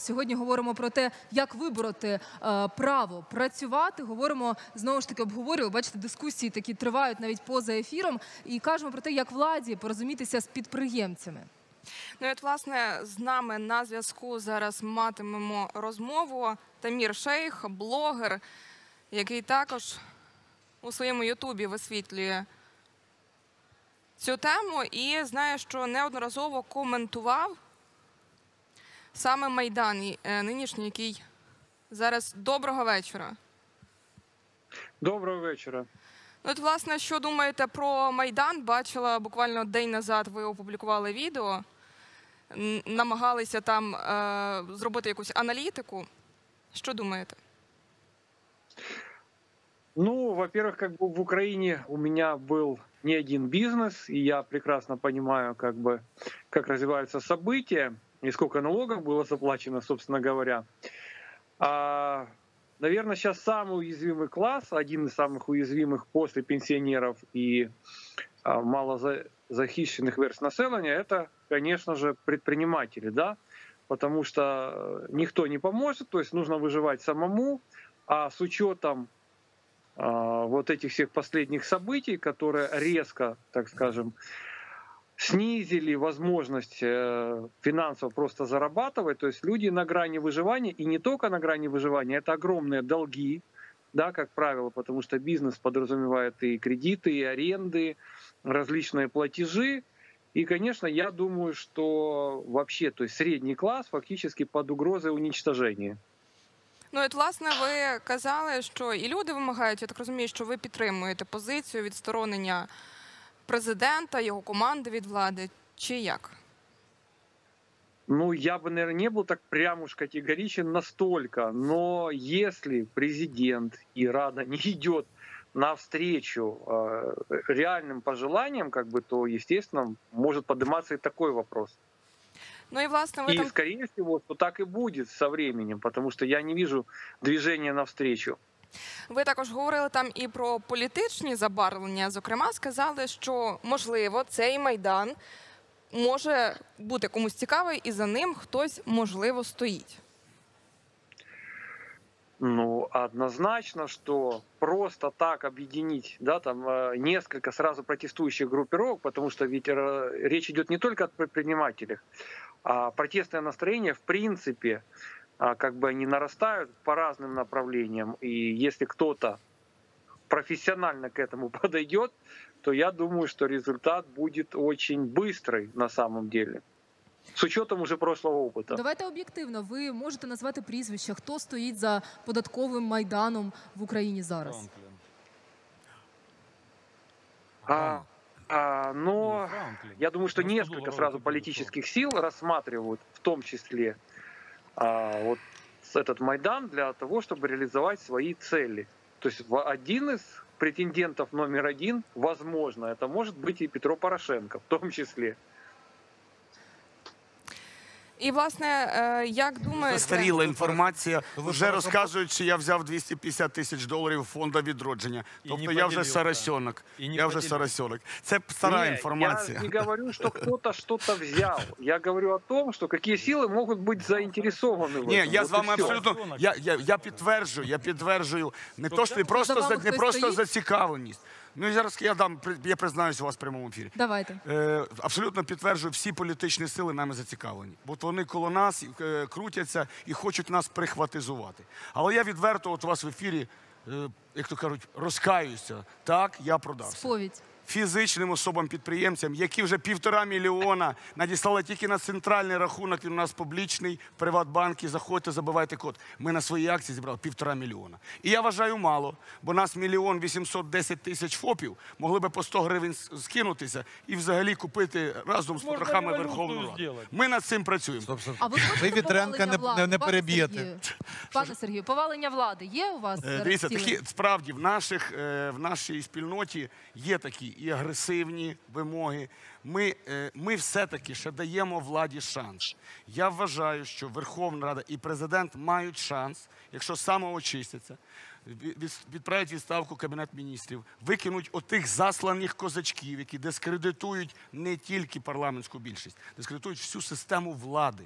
Сьогодні говоримо про те, як вибороти право працювати. Говоримо, знову ж таки, обговорюємо, бачите, дискусії такі тривають навіть поза ефіром. І кажемо про те, як владі порозумітися з підприємцями. Ну і от, власне, з нами на зв'язку зараз матимемо розмову Тамір Шейх, блогер, який також у своєму ютубі висвітлює цю тему і знаю, що неодноразово коментував саме Майдан нинішній, який зараз. Доброго вечора. Доброго вечора. От, власне, що думаєте про Майдан? Бачила, буквально день назад ви опублікували відео, намагалися там зробити якусь аналітику. Що думаєте? Ну, во-первых, как бы в Украине у меня был не один бизнес, и я прекрасно понимаю, как развиваются события, и сколько налогов было заплачено, собственно говоря. Наверное, сейчас самый уязвимый класс, один из самых уязвимых после пенсионеров и малозахищенных верств населения, это, конечно же, предприниматели, да, потому что никто не поможет, то есть нужно выживать самому, а с учетом вот этих всех последних событий, которые резко, так скажем, снизили возможность финансово просто зарабатывать, то есть люди на грани выживания, и не только на грани выживания, это огромные долги, да, как правило, потому что бизнес подразумевает и кредиты, и аренды, различные платежи. И, конечно, я думаю, что вообще, то есть средний класс фактически под угрозой уничтожения. Ну, от, власне, ви казали, що і люди вимагають, я так розумію, що ви підтримуєте позицію відсторонення президента, його команди від влади, чи як? Ну, я бы, наверное, не был так прям уж категоричен настолько, но если президент и Рада не идет навстречу реальным пожеланиям, то, естественно, может подниматься и такой вопрос. Ну і, власне, ви и, там... скорее всего, что так и будет со временем, потому что я не вижу движения навстречу. Ви також говорили там і про політичні забарвлення. Зокрема, сказали, що, можливо, цей Майдан може бути комусь цікавий, і за ним хтось, можливо, стоїть. Ну, однозначно, что просто так объединить, да, там несколько сразу протестующих группировок, потому что ведь речь идет не только о предпринимателях, а протестное настроение, в принципе, они нарастают по разным направлениям. И если кто-то профессионально к этому подойдет, то я думаю, что результат будет очень быстрый на самом деле. З учетом уже прошлого опиту. Давайте об'єктивно. Ви можете назвати прізвища, хто стоїть за податковим Майданом в Україні зараз? Но я думаю, что несколько сразу политических сил рассматривают, в том числе вот этот Майдан, для того, чтобы реализовать свои цели. То есть один из претендентов номер один, возможно, это может быть и Петро Порошенко, в том числе. І, власне, як думаєте... Застаріла інформація. Вже розказують, що я взяв 250 тисяч доларів фонду відродження. Тобто я вже соросенок. Це стара інформація. Я не говорю, що хтось щось взяв. Я говорю о том, що які сили можуть бути заінтересовані в цьому. Ні, я з вами абсолютно... Я підтверджую не просто зацікавленість. Ну і зараз я признаюся у вас в прямому ефірі. Давайте. Абсолютно підтверджую, всі політичні сили нами зацікавлені. Бо вони коло нас крутяться і хочуть нас прихватизувати. Але я відверто от у вас в ефірі, як то кажуть, розкаюся. Так, я продався. Сповідь. Фізичним особам-підприємцям, які вже 1,5 мільйона надіслали тільки на центральний рахунок, він у нас публічний, в Приватбанкі, заходьте, забивайте код. Ми на свої акції зібрали 1,5 мільйона. І я вважаю мало, бо нас 1 810 000 ФОПів могли би по 100 гривень скинутися і взагалі купити разом з потрохами Верховну Раду. Ми над цим працюємо. А ви хочете повалення влади? Не переб'єте. Пане Сергію, повалення влади є у вас? Дивіться, справді, в нашій спільноті є такі і агресивні вимоги. Ми все-таки ще даємо владі шанс. Я вважаю, що Верховна Рада і президент мають шанс, якщо самоочистяться, відправлять відставку Кабінет міністрів, викинуть отих засланих козачків, які дискредитують не тільки парламентську більшість, дискредитують всю систему влади.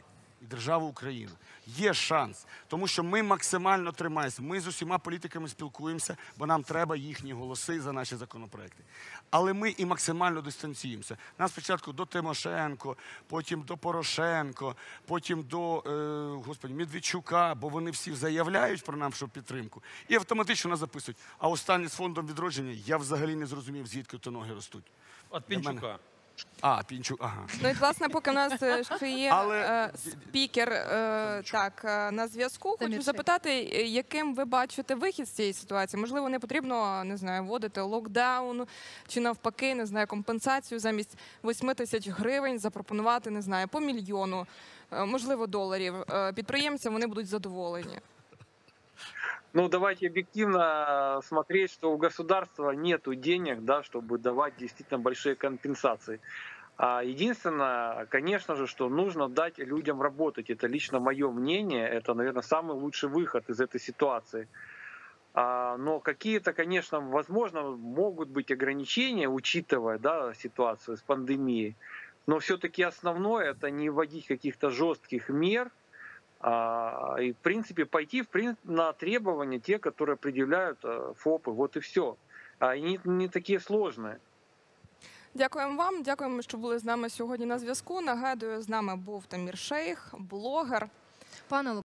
і державу Україна. Є шанс, тому що ми максимально тримаємося. Ми з усіма політиками спілкуємося, бо нам треба їхні голоси за наші законопроекти. Але ми і максимально дистанціюємося. Нас спочатку до Тимошенко, потім до Порошенко, потім до Медведчука, бо вони всі заявляють про нашу підтримку і автоматично нас записують. А останній з фондом відродження, я взагалі не зрозумів, звідки то ноги ростуть. От Пінчука. Пінчук, ага. Ну і, власне, поки в нас ще є Але- спікер на зв'язку, хочу Тамір запитати, яким ви бачите вихід з цієї ситуації? Можливо, не потрібно, не знаю, вводити локдаун, чи навпаки, не знаю, компенсацію замість 8 тисяч гривень запропонувати, не знаю, по мільйону, можливо, доларів. Підприємцям вони будуть задоволені. Ну, давайте объективно смотреть, что у государства нет денег, да, чтобы давать действительно большие компенсации. Единственное, конечно же, что нужно дать людям работать. Это лично мое мнение, это, наверное, самый лучший выход из этой ситуации. Но какие-то, конечно, возможно, могут быть ограничения, учитывая, да, ситуацию с пандемией. Но все-таки основное — это не вводить каких-то жестких мер, и, в принципе, пойти на требования, те, которые предъявляют ФОПы. Вот и все. Они не такие сложные. Дякуємо вам, дякуємо, що були з нами сьогодні на зв'язку. Нагадую, з нами був Тамір Шейх, блогер. Пане